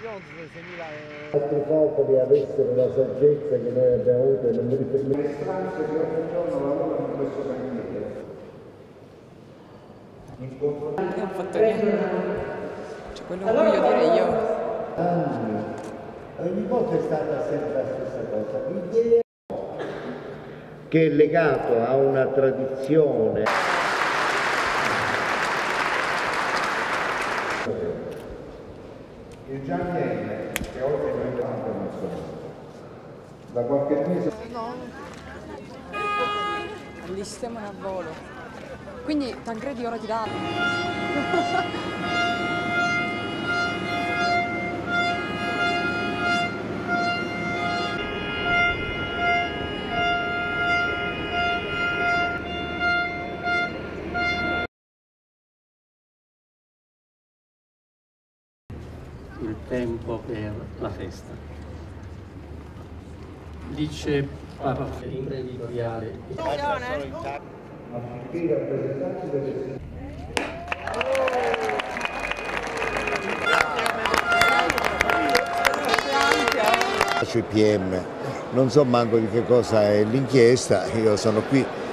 Altri popoli avessero la saggezza che noi abbiamo avuto e non mi riferisco. Le stanze che ogni giorno lavorano in questo cantiere. Non ho fatto niente. Cioè, quello che voglio dire io. Anni, ogni volta è stata sempre la stessa cosa. L'idea che è legato a una tradizione. Il Gianniele, che oggi noi abbiamo da qualche mese. No. Li sistemano a volo. Quindi Tancredi ora ti dà. Il tempo per la festa. Dice Papa imprenditoriale. Affinché i rappresentanti delle sui PM, non so manco di che cosa è l'inchiesta, io sono qui